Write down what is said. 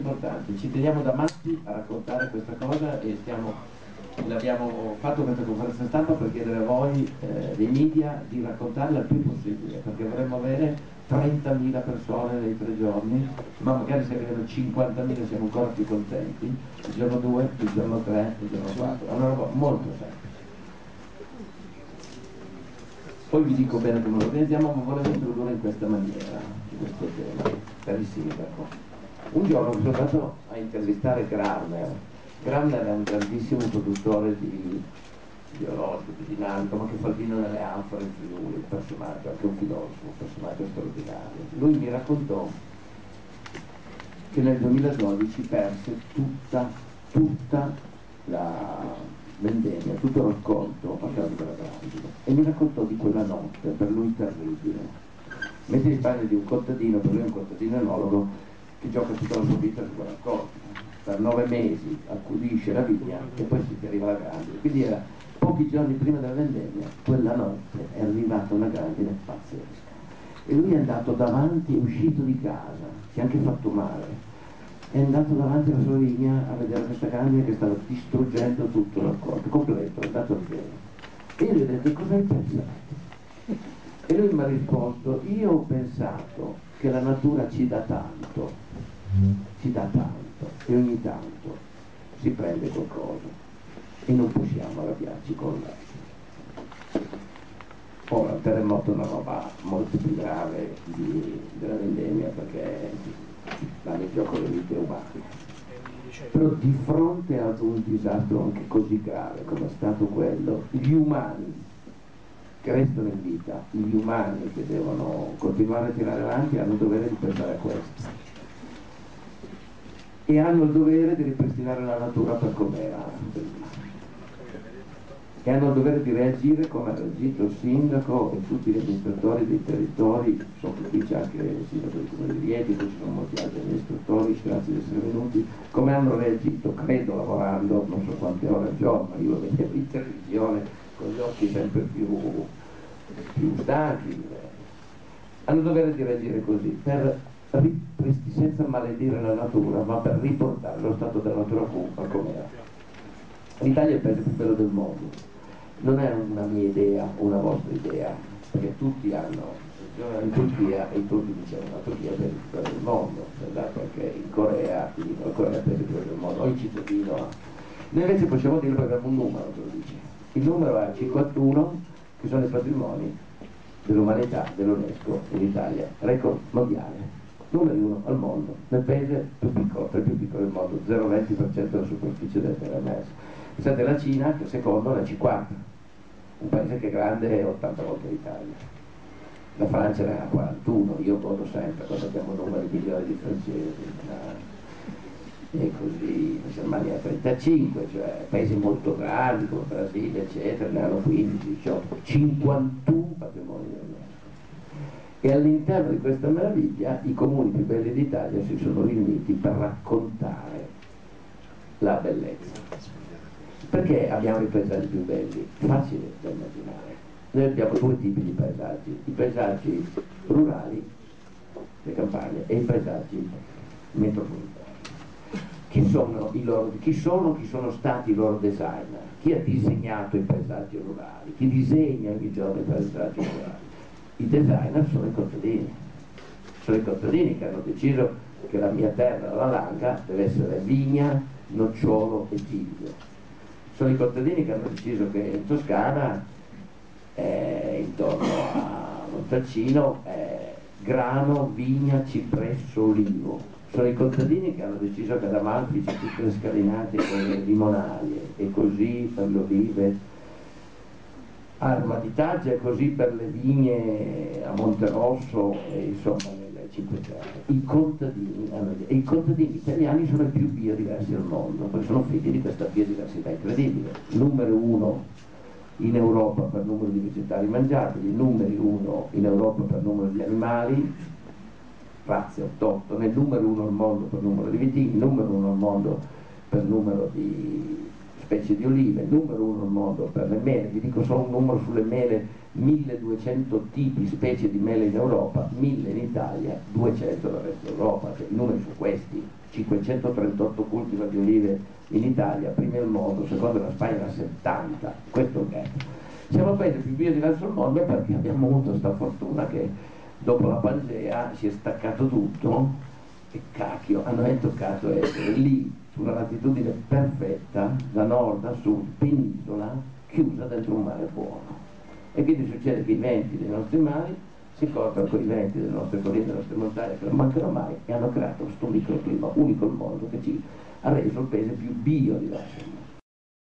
importante, ci teniamo da matti a raccontare questa cosa e l'abbiamo fatto questa conferenza stampa per chiedere a voi dei media di raccontarla il più possibile, perché vorremmo avere 30.000 persone nei 3 giorni, ma magari se arrivano 50.000 siamo ancora più contenti, il giorno 2, il giorno 3, il giorno 4, è una roba molto semplice. Poi vi dico bene come lo organizziamo, ma volevo introdurre in questa maniera questo tema per il sindaco. Un giorno sono andato a intervistare Grammer. Grammer è un grandissimo produttore di orologi, di dinamico, ma che fa il vino nelle anfore in Friuli, un personaggio, anche un filosofo, un personaggio straordinario. Lui mi raccontò che nel 2012 perse tutta la vendemmia, tutto il raccolto a causa della grandine, e mi raccontò di quella notte, per lui terribile. Mette in Spagna di un contadino, per lui è un contadino enologo, che gioca tutta la sua vita su quel raccolto. Per 9 mesi accudisce la vigna e poi si arriva la grandine. Quindi era pochi giorni prima della vendemmia, quella notte è arrivata una grandine pazzesca. E lui è andato davanti, è uscito di casa, si è anche fatto male. È andato davanti alla sua vigna a vedere questa grandine che stava distruggendo tutto il raccolto, completo, è andato a vedere. E io gli ho detto, cosa hai pensato? E lui mi ha risposto, io ho pensato che la natura ci dà tanto, e ogni tanto si prende qualcosa e non possiamo arrabbiarci con l'altro. Ora, il terremoto è una roba molto più grave della vendemmia, perché vanno in gioco le vite umane. Però di fronte ad un disastro anche così grave come è stato quello, gli umani che restano in vita, gli umani che devono continuare a tirare avanti, hanno il dovere di pensare a questo. E hanno il dovere di ripristinare la natura per com'era prima. E hanno il dovere di reagire come ha reagito il sindaco e tutti gli amministratori dei territori, qui c'è anche il sindaco del comune di Rieti, poi ci sono molti altri amministratori, grazie di essere venuti, come hanno reagito, credo lavorando non so quante ore al giorno, io lo vedevo in televisione con gli occhi sempre più stanchi. Hanno il dovere di reagire così, senza maledire la natura, ma per riportare lo stato della natura com'era. L'Italia è il paese più bello del mondo. Non è una mia idea o una vostra idea, perché tutti hanno, in Turchia, e i turchi dicevano la Turchia è il paese più bello del mondo, perché in Corea dicono la Corea è il paese più bello del mondo, ogni cittadino ha. Noi invece possiamo dirlo perché abbiamo un numero che lo dice. Il numero è 51, che sono i patrimoni dell'umanità, dell'UNESCO in Italia, record mondiale. Numeri 1 al mondo, nel paese più piccolo, per il più piccolo del mondo, 0,20% della superficie della terra emersa. Pensate alla Cina, che secondo è 50, un paese che è grande 80 volte l'Italia. La Francia ne ha 41, io godo sempre quando abbiamo numeri migliori di francesi. E così la Germania ha 35, cioè paesi molto grandi come Brasile, eccetera, ne hanno 15, 18, 51 patrimoni dell'UNESCO. E all'interno di questa meraviglia i comuni più belli d'Italia si sono riuniti per raccontare la bellezza. Perché abbiamo i paesaggi più belli? Facile da immaginare. Noi abbiamo 2 tipi di paesaggi, i paesaggi rurali, le campagne, e i paesaggi metropolitani. Chi sono stati i loro designer? Chi ha disegnato i paesaggi rurali? Chi disegna ogni giorno i paesaggi rurali? I designer sono i contadini che hanno deciso che la mia terra, la Langa, deve essere vigna, nocciolo e tiglio. Sono i contadini che hanno deciso che in Toscana, intorno a Montalcino, grano, vigna, cipresso, olivo. Sono i contadini che hanno deciso che ad Amalfi c'è tutte le scalinate con le limonarie, e così per le olive a Armaditaggia, e così per le vigne a Monterosso e insomma nelle Cinque Terre. I contadini italiani sono i più biodiversi al mondo, perché sono figli di questa biodiversità incredibile. Numero 1 in Europa per numero di vegetali mangiabili, numeri 1 in Europa per numero di animali, razze autoctone, numero 1 al mondo per numero di vitigni, numero 1 al mondo per numero di specie di olive, numero 1 al mondo per le mele. Vi dico solo un numero sulle mele: 1200 tipi, specie di mele in Europa, 1000 in Italia, 200 nel resto d'Europa, cioè i numeri sono questi. 538 cultivar di olive in Italia, prima al mondo, secondo la Spagna era 70, questo è il gap. Siamo il paese più biodiverso al mondo perché abbiamo avuto questa fortuna che dopo la Pangea si è staccato tutto e cacchio, a noi è toccato essere lì sulla latitudine perfetta, da nord a sud, penisola, chiusa dentro un mare buono. E quindi succede che i venti dei nostri mari si incontrano con i venti delle nostre colline, delle nostre montagne che non mancano mai e hanno creato questo microclima unico al mondo che ci ha reso il paese più biodiverso.